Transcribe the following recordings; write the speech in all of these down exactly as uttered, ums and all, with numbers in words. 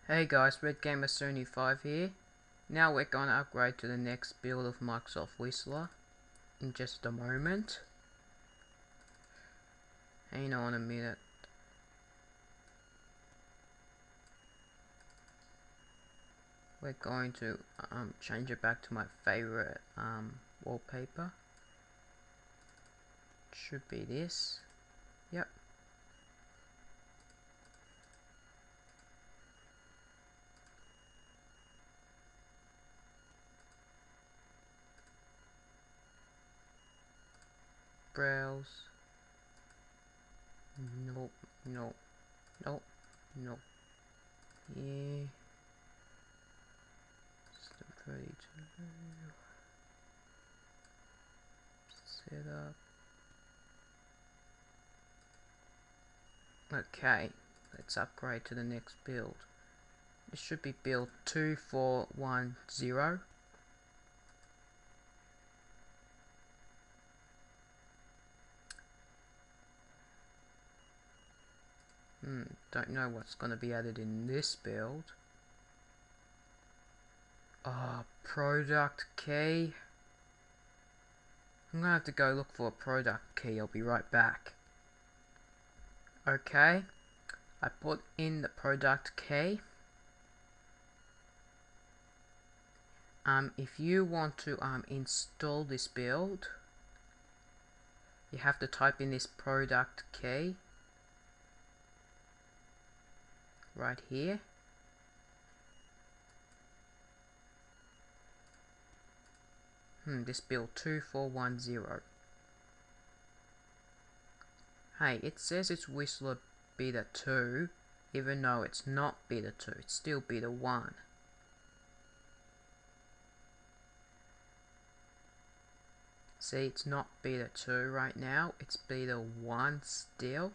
Hey guys, Red Gamer Sony five here. Now we're gonna upgrade to the next build of Microsoft Whistler in just a moment. Hang on a minute. We're going to um, change it back to my favorite um, wallpaper. Should be this. Yep. Browse. Nope, nope, nope, nope. Yeah. System thirty-two. Set up. Okay, let's upgrade to the next build. This should be build two four one zero. Hmm, don't know what's going to be added in this build. Ah, oh, product key. I'm going to have to go look for a product key. I'll be right back. Okay, I put in the product key. Um, if you want to um, install this build, you have to type in this product key right here. Hmm, this build two four one zero. Hey, it says it's Whistler Beta two, even though it's not Beta two, it's still Beta one. See, it's not Beta two right now, it's Beta one still.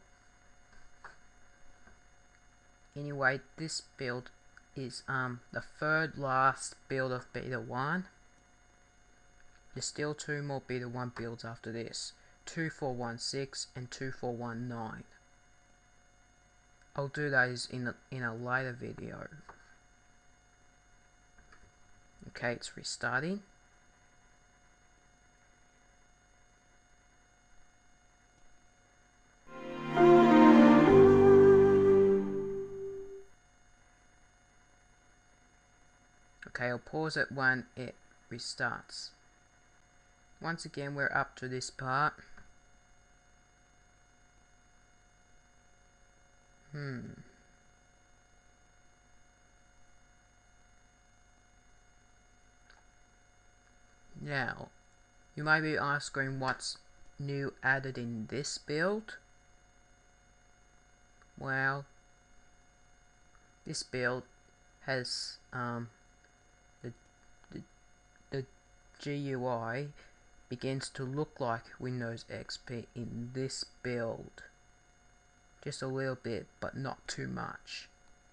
Anyway, this build is um the third last build of Beta one. There's still two more Beta one builds after this, two four one six and two four one nine. I'll do those in a, in a later video. Okay, it's restarting. Okay, I'll pause it when it restarts. Once again, we're up to this part. Hmm. Now, you might be asking what's new added in this build. Well, this build has um, the, the, the G U I begins to look like Windows X P in this build. Just a little bit, but not too much.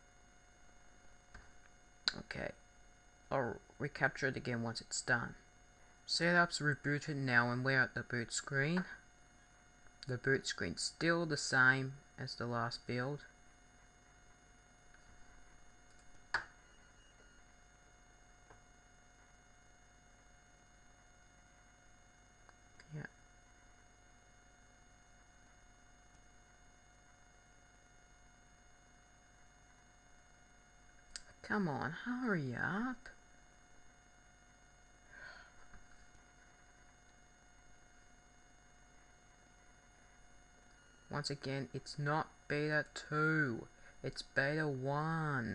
Okay, I'll recapture it again once it's done. Setup's rebooted now and we're at the boot screen. The boot screen's still the same as the last build. Yeah. Come on, hurry up. Once again, it's not Beta two, it's Beta one.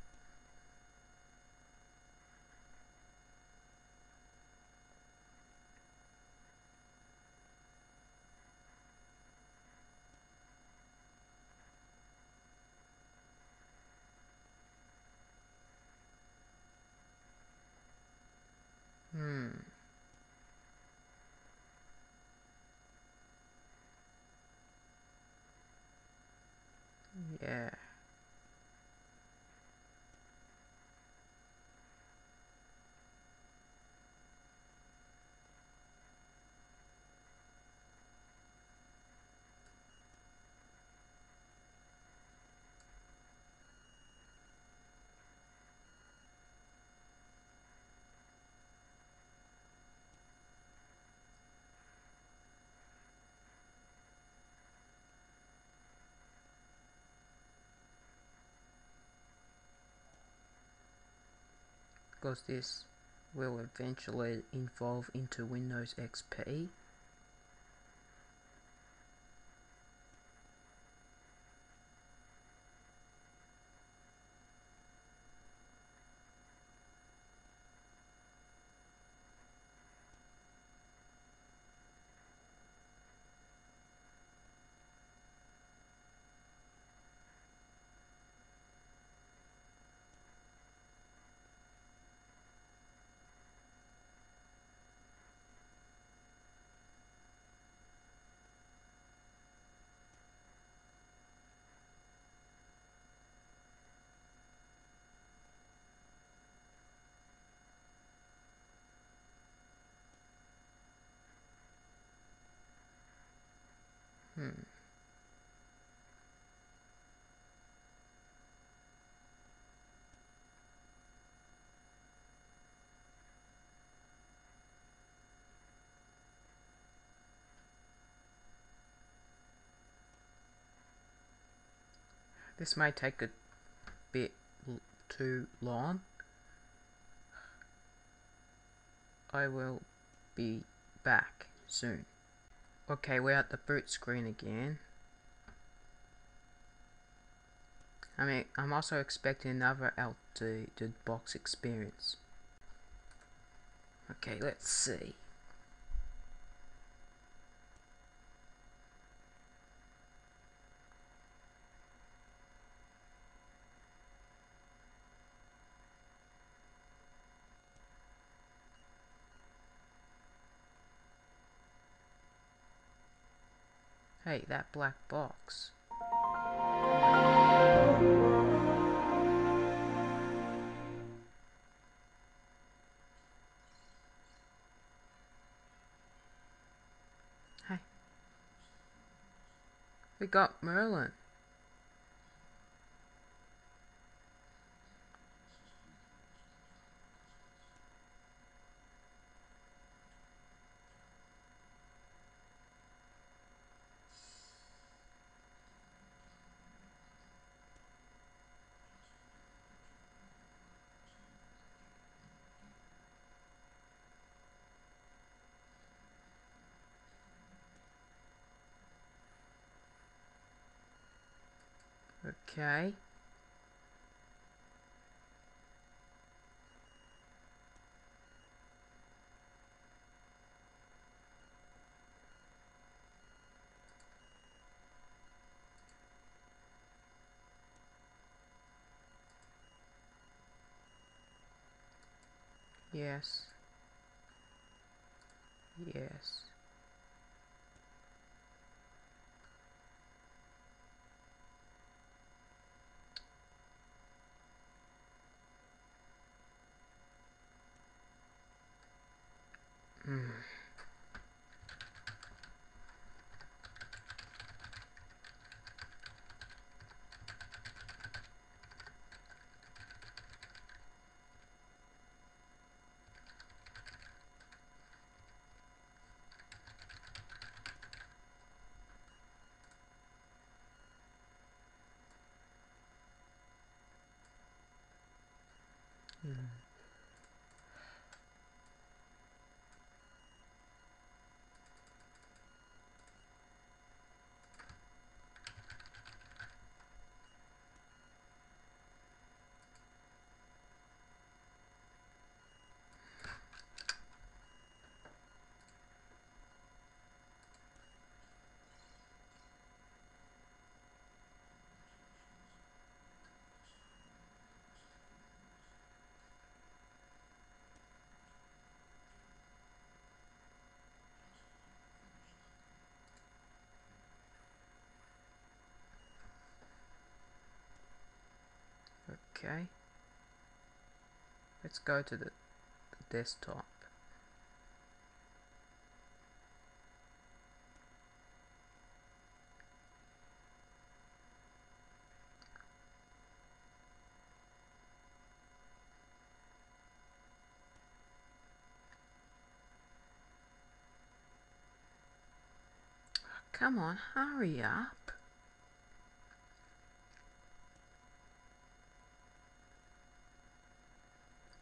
Hmm. Yeah. because this will eventually evolve into Windows X P. Hmm. This may take a bit too long. I will be back soon. Okay, we're at the boot screen again. I mean, I'm also expecting another outdated box experience. Okay, let's see. Hey, that black box. Hey. We got Merlin. Okay. Yes. Yes. Hmm. Hmm. Okay. Let's go to the, the desktop. Come on, hurry up.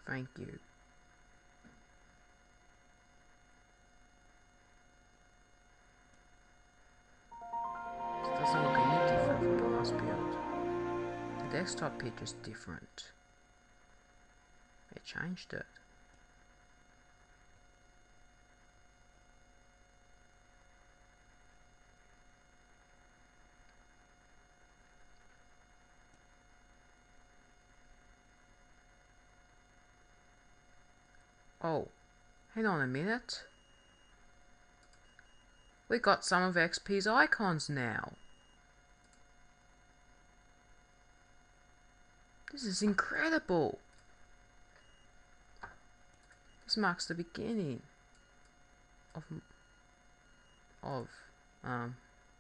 Thank you. This doesn't look any different from the last build. The desktop picture's different. They changed it. Oh, hang on a minute. We got some of X P's icons now. This is incredible. This marks the beginning of of um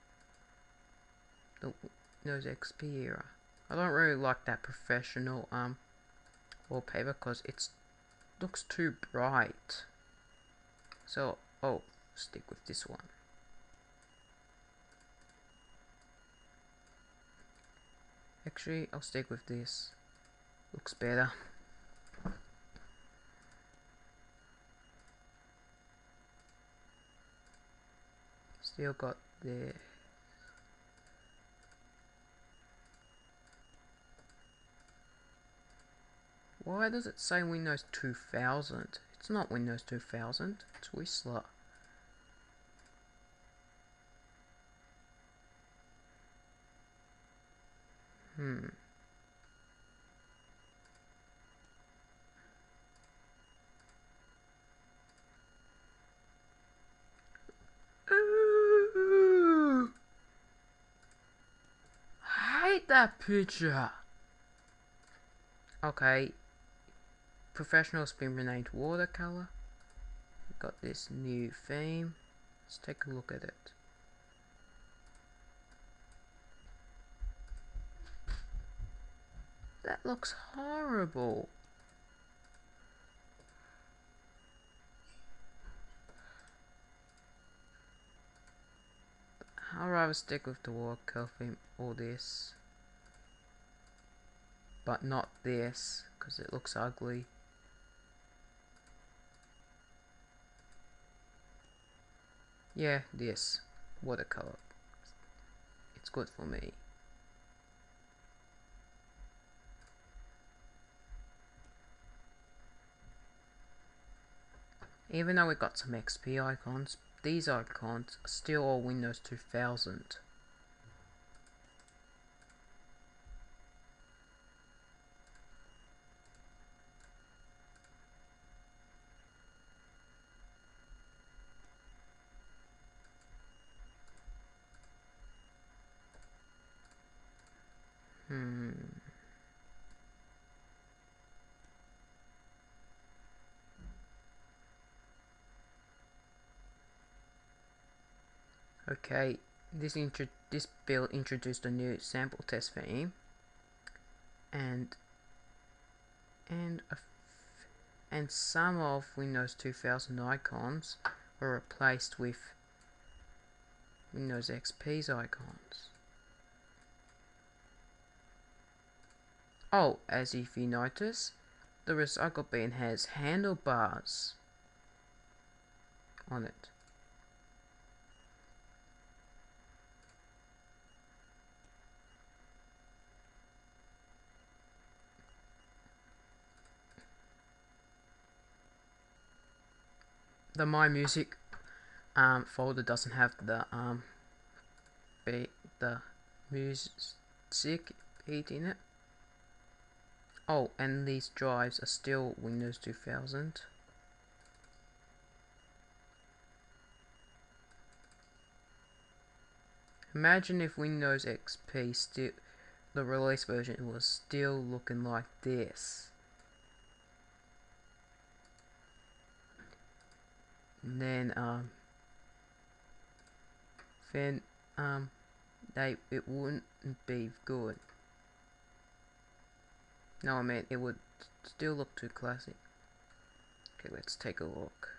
the Windows X P era. I don't really like that professional um wallpaper because it looks too bright. So, oh, stick with this one. Actually, I'll stick with this. Looks better. Still got the Why does it say Windows two thousand? It's not Windows two thousand, it's Whistler. Hmm. Ooh. I hate that picture. Okay. Professional's been renamed watercolor. We've got this new theme. Let's take a look at it. That looks horrible. I'd rather stick with the watercolor theme or this. But not this, because it looks ugly. Yeah, this. Watercolor. It's good for me. Even though we got some X P icons, these icons are still all Windows two thousand. Hmm. Okay, this intro this build introduced a new sample test theme, and and a f and some of Windows two thousand icons were replaced with Windows X P's icons. Oh, as if you notice, the recycle bin has handlebars on it. The My Music um, folder doesn't have the um, beat, the music beat in it. Oh, and these drives are still Windows two thousand. Imagine if Windows X P still, the release version was still looking like this. And then um then um they it wouldn't be good. No, I mean it would still look too classic. Okay, let's take a look.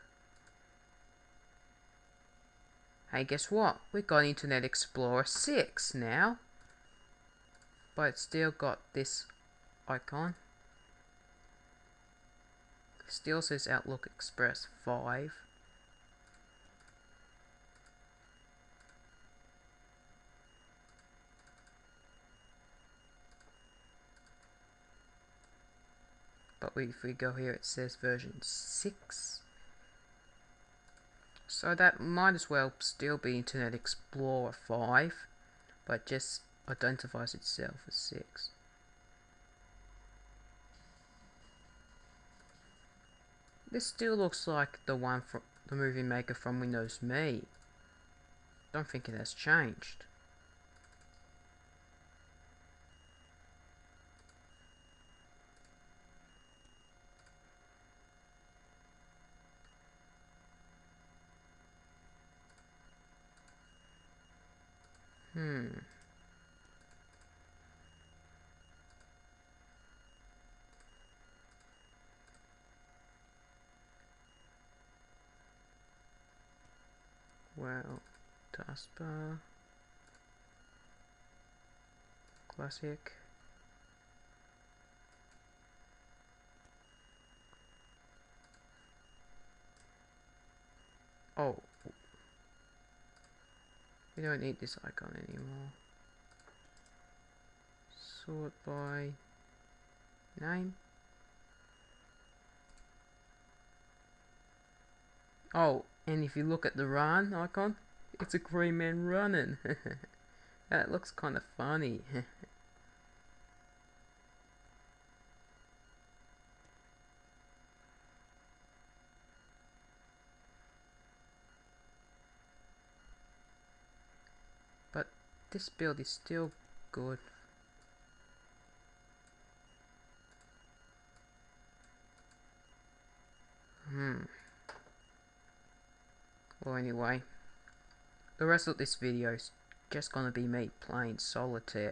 Hey, guess what? We got Internet Explorer six now. But it's still got this icon. Still says Outlook Express five. But if we go here, it says version six. So that might as well still be Internet Explorer five, but just identifies itself as six. This still looks like the one from the Movie Maker from Windows Me. Don't think it has changed. Hmm. Well, taskbar, classic. Oh, we don't need this icon anymore. Sort by name. Oh, and if you look at the run icon, it's a green man running. That looks kind of funny. But this build is still good. Hmm. Well, anyway, the rest of this video is just gonna be me playing solitaire.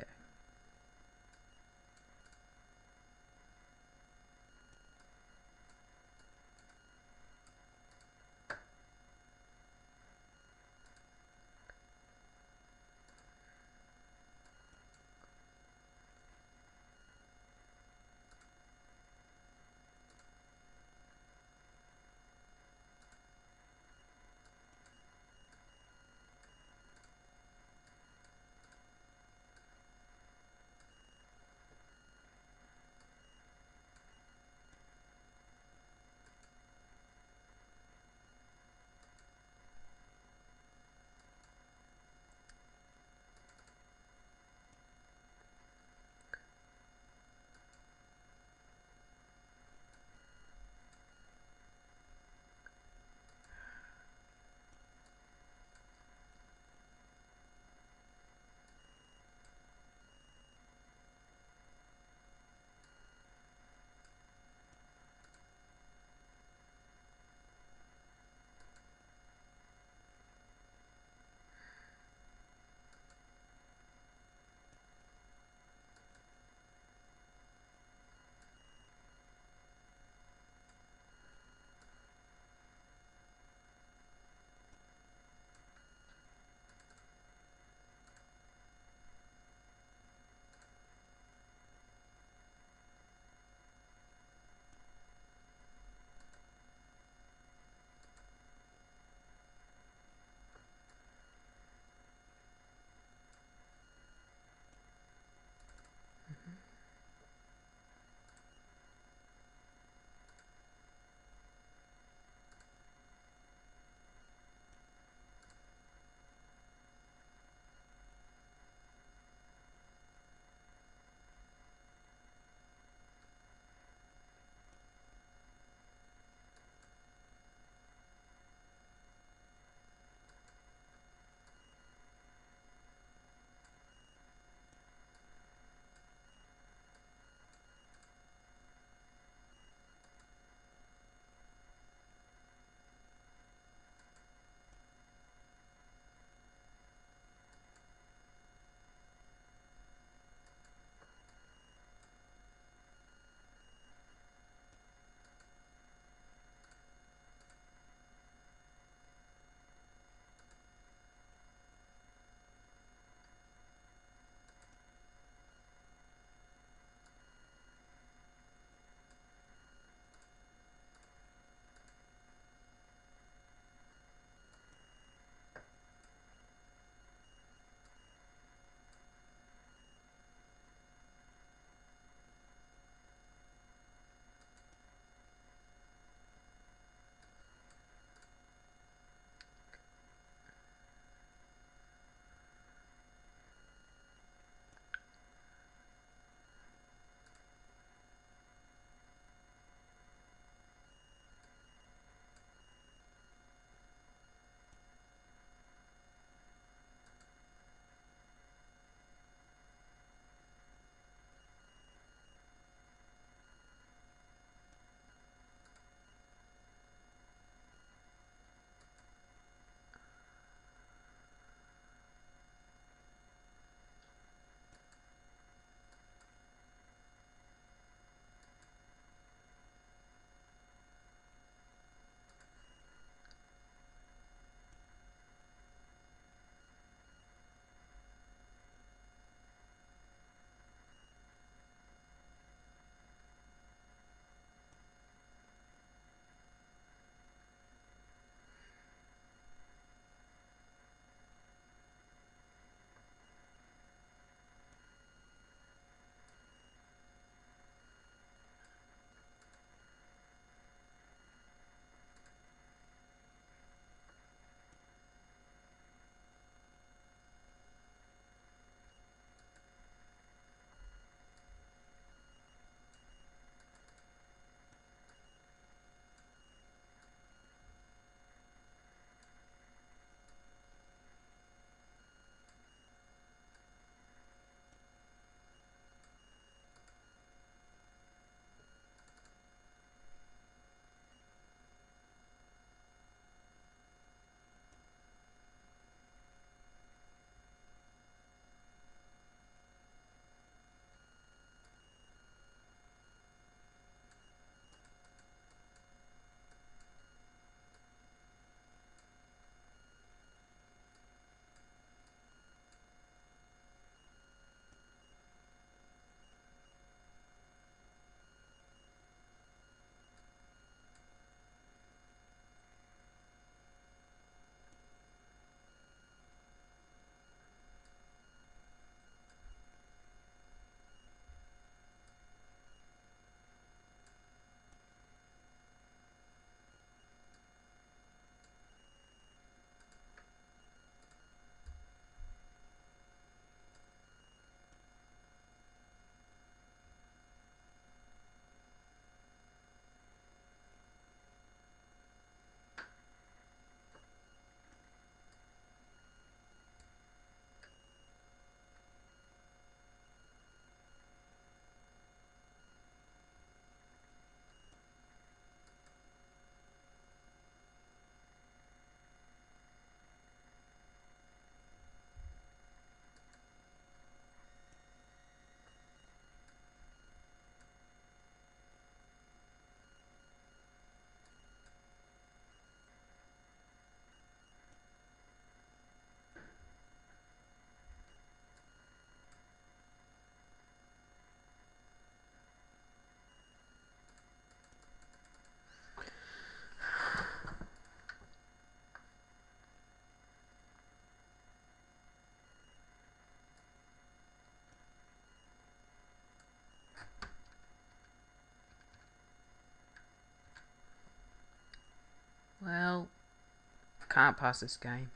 can't pass this game.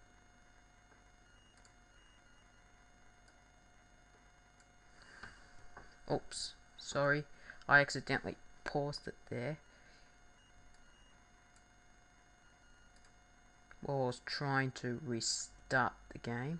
Oops, sorry, I accidentally paused it there while I was trying to restart the game.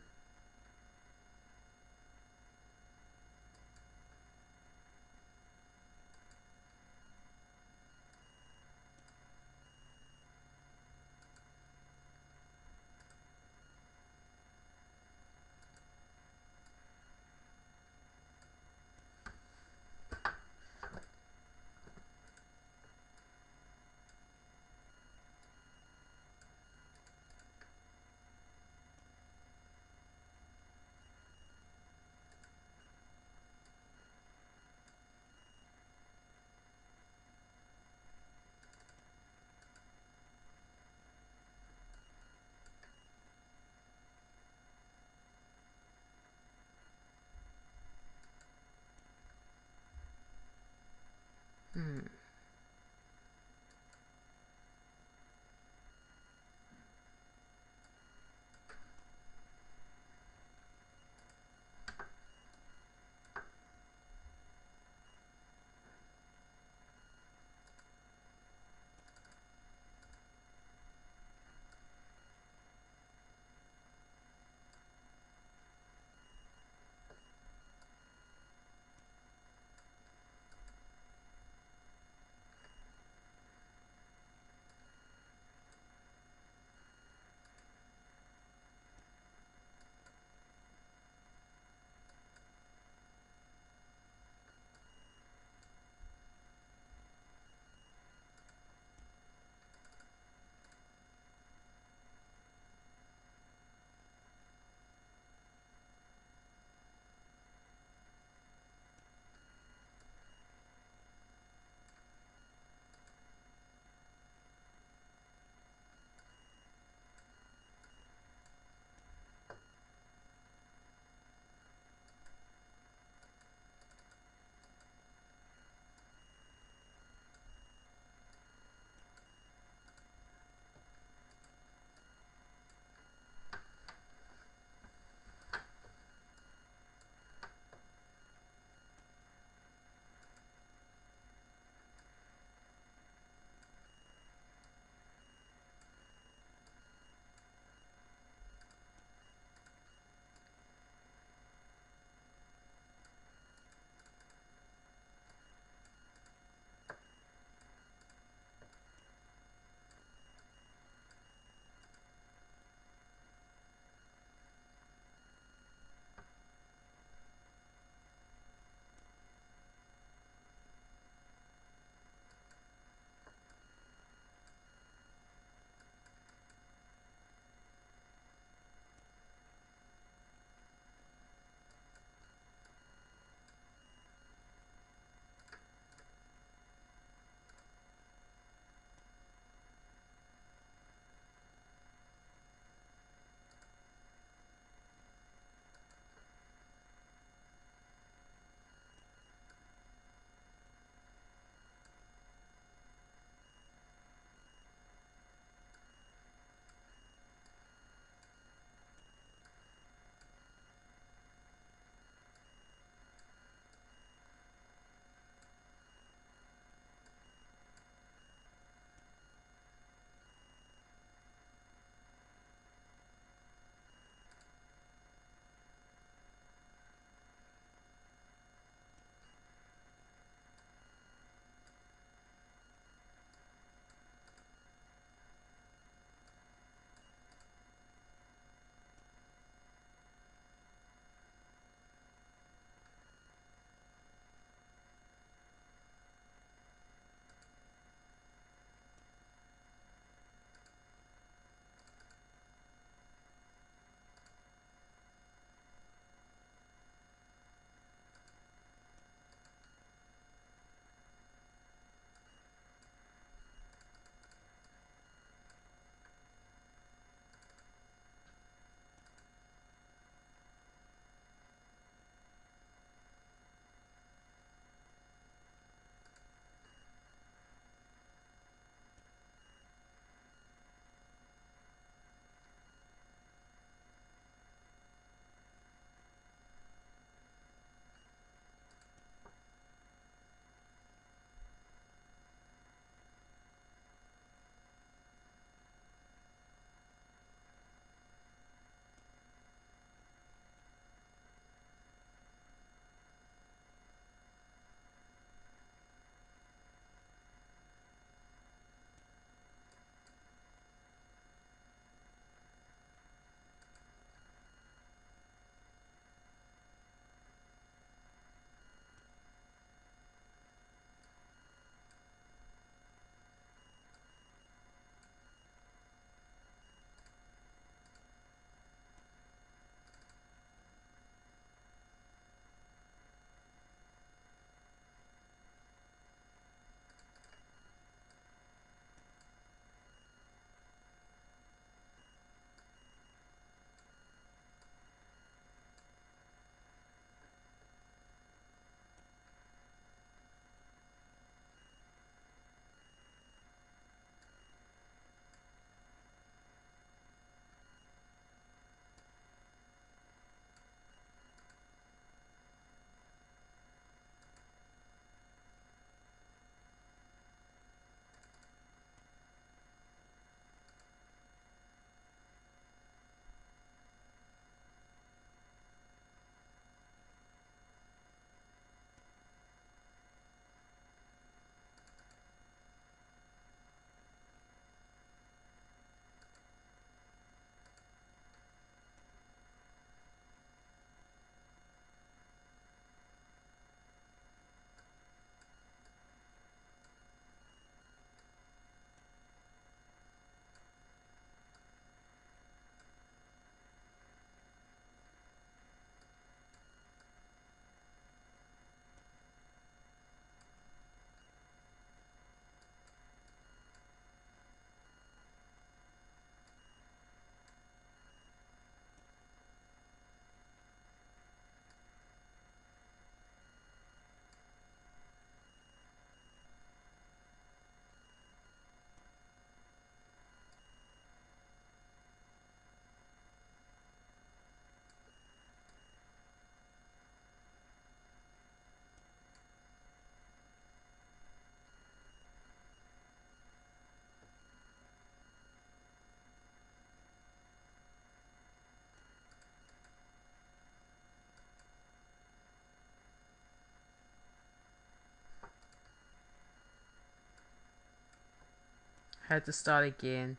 Had to start again.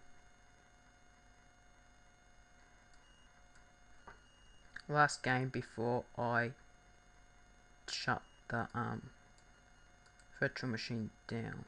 Last game before I shut the um, virtual machine down.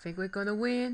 think we're gonna win.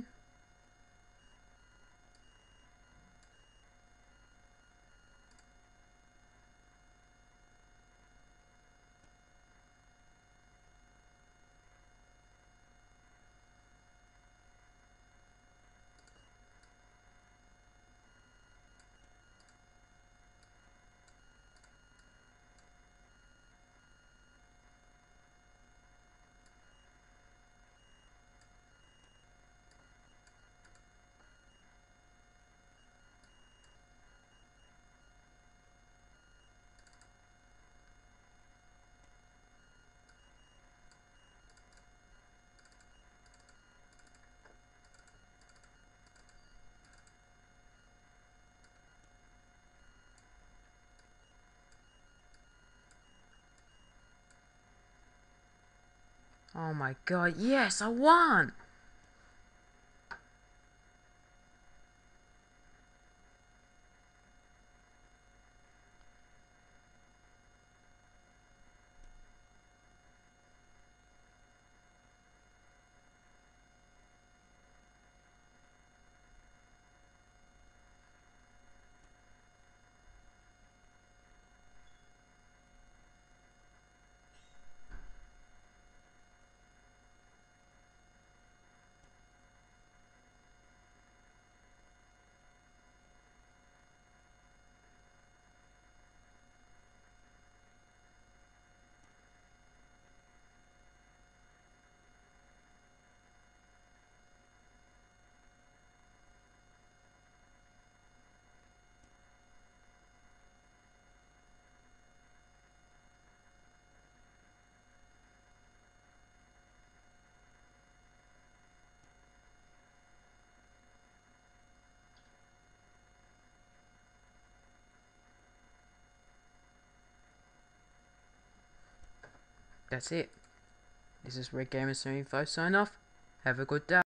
Oh my god, yes, I won! That's it. This is Red Gamer Info sign off. Have a good day.